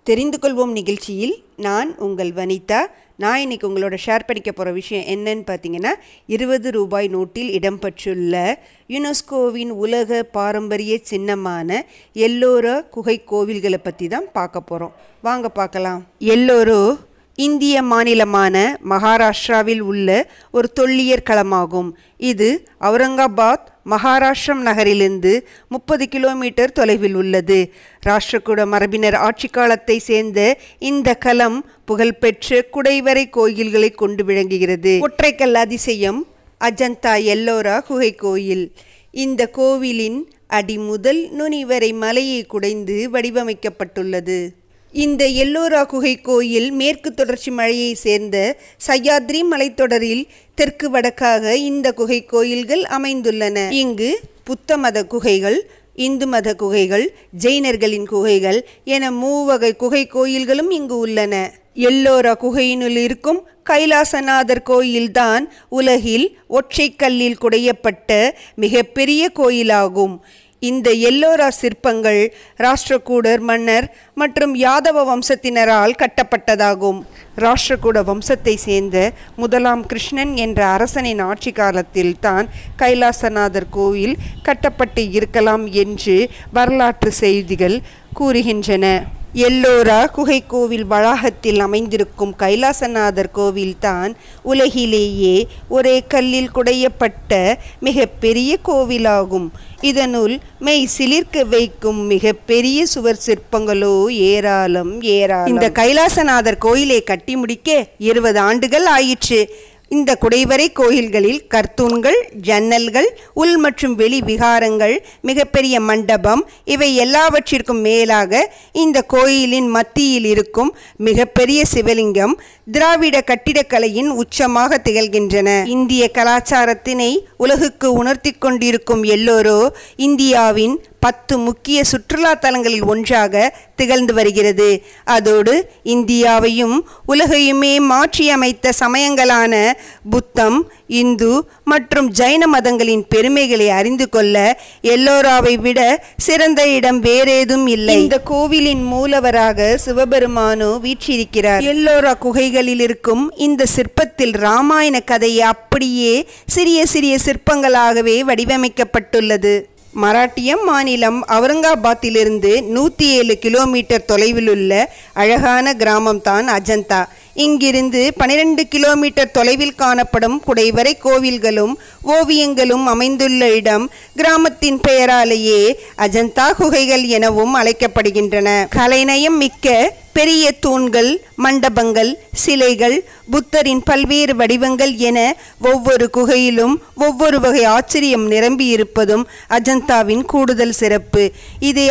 தெரிந்து கொள்வோம் நிகழ்ச்சியில் நான் உங்கள் வனிதா. நான் இன்னைக்கு உங்களோட ஷேர் பண்ணிக்க போகிற விஷயம் என்னன்னு பார்த்தீங்கன்னா, 20 ரூபாய் நோட்டில் இடம்பெற்றுள்ள யுனெஸ்கோவின் உலக பாரம்பரிய சின்னமான எல்லோரா குகை கோவில்களை பற்றி தான் பார்க்க போகிறோம். வாங்க பார்க்கலாம். எல்லோரா இந்திய மாநிலமான மகாராஷ்டிராவில் உள்ள ஒரு தொல்லியற் களமாகும். இது அவுரங்காபாத் மகாராஷ்டிரம் நகரிலிருந்து 30 கிலோமீட்டர் தொலைவில் உள்ளது. ராஷ்டிரகூட மரபினர் ஆட்சி காலத்தை சேர்ந்த இந்த களம் புகழ்பெற்ற குடைவரை கோயில்களை கொண்டு விளங்குகிறது. ஒற்றைக்கல் அதிசயம் அஜந்தா எல்லோரா குகை கோயில். இந்த கோவிலின் அடி முதல் நுனி வரை மலையை குடைந்து வடிவமைக்கப்பட்டுள்ளது. இந்த எல்லோரா குகை கோயில் மேற்கு தொடர்ச்சி மலையை சேர்ந்த சஹ்யாத்ரி மலைத்தொடரில் தெற்கு வடக்காக இந்த குகை கோயில்கள் அமைந்துள்ளன. இங்கு புத்த மத குகைகள், இந்து மத குகைகள், ஜெயினர்களின் குகைகள் என 3 வகை குகை கோயில்களும் இங்கு உள்ளன. எல்லோரா குகையினுள் இருக்கும் கைலாசநாதர் கோயில்தான் உலகில் ஒற்றை கல்லில் குடையப்பட்ட மிகப்பெரிய கோயிலாகும். இந்த எல்லோரா சிற்பங்கள் ராஷ்டிரகூடர் மன்னர் மற்றும் யாதவ வம்சத்தினரால் கட்டப்பட்டதாகும். ராஷ்டிரகூட வம்சத்தை சேர்ந்த 1ஆம் கிருஷ்ணன் என்ற அரசனின் ஆட்சி காலத்தில் தான் கைலாசநாதர் கோவில் கட்டப்பட்டு இருக்கலாம் என்று வரலாற்று செய்திகள் கூறுகின்றன. எல்லோரா குகை கோவில் வளாகத்தில் அமைந்திருக்கும் கைலாசநாதர் கோவில்தான் உலகிலேயே ஒரே கல்லில் குடையப்பட்ட மிக பெரிய கோவிலாகும். இதனுள் மெய் சிலிர்க்க வைக்கும் மிக பெரிய சுவர் சிற்பங்களோ ஏராளம். இந்த கைலாசநாதர் கோயிலை கட்டி முடிக்க 20 ஆண்டுகள் ஆயிற்று. இந்த குடைவரை கோயில்களில் கர்த்தூன்கள், ஜன்னல்கள், உள் மற்றும் வெளி விகாரங்கள், மிகப்பெரிய மண்டபம் இவை எல்லாவற்றிற்கும் மேலாக இந்த கோயிலின் மத்தியில் இருக்கும் மிகப்பெரிய சிவலிங்கம் திராவிட கட்டிடக்கலையின் உச்சமாக திகழ்கின்றன. இந்திய கலாச்சாரத்தினை உலகுக்கு உணர்த்தி கொண்டிருக்கும் எல்லோரா இந்தியாவின் 10 முக்கிய சுற்றுலா தலங்களில் ஒன்றாக திகழ்ந்து வருகிறது. அதோடு இந்தியாவையும் உலகையுமே மாற்றியமைத்த சமயங்களான புத்தம், இந்து மற்றும் ஜைன மதங்களின் பெருமைகளை அறிந்து கொள்ள எல்லோராவை விட சிறந்த இடம் வேறேதும் இல்லை. இந்த கோவிலின் மூலவராக சிவபெருமானோ வீற்றிருக்கிறார். எல்லோரா குகைகளில் இருக்கும் இந்த சிற்பத்தில் ராமாயண கதையை அப்படியே சிறிய சிறிய சிற்பங்களாகவே வடிவமைக்கப்பட்டுள்ளது. மராட்டிய மாநிலம் அவுரங்காபாத்திலிருந்து 107 கிலோமீட்டர் தொலைவில் உள்ள அழகான கிராமம்தான் அஜந்தா. இங்கிருந்து 12 கிலோமீட்டர் தொலைவில் காணப்படும் குடைவரை கோவில்களும் ஓவியங்களும் அமைந்துள்ள இடம் கிராமத்தின் பெயராலேயே அஜந்தா குகைகள் எனவும் அழைக்கப்படுகின்றன. கலைநயம் மிக்க பெரிய தூண்கள், மண்டபங்கள், சிலைகள், புத்தரின் பல்வேறு வடிவங்கள் என ஒவ்வொரு குகையிலும் ஒவ்வொரு வகை ஆச்சரியம் நிரம்பி இருப்பதும் அஜந்தாவின் கூடுதல் சிறப்பு. இதை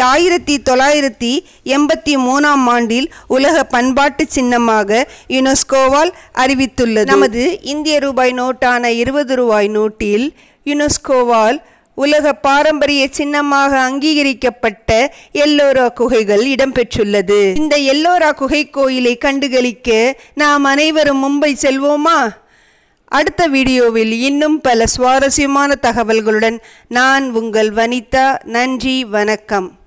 1983ஆம் ஆண்டில் உலக பண்பாட்டு சின்னமாக யுனெஸ்கோவால் அறிவித்துள்ளது. நமது இந்திய ரூபாய் நோட்டான 20 ரூபாய் நோட்டில் யுனெஸ்கோவால் உலக பாரம்பரிய சின்னமாக அங்கீகரிக்கப்பட்ட எல்லோரா குகைகள் இடம்பெற்றுள்ளது. இந்த எல்லோரா குகை கோயிலை கண்டுகளிக்க நாம் அனைவரும் மும்பை செல்வோமா? அடுத்த வீடியோவில் இன்னும் பல சுவாரஸ்யமான தகவல்களுடன் நான் உங்கள் வனிதா. நன்றி, வணக்கம்.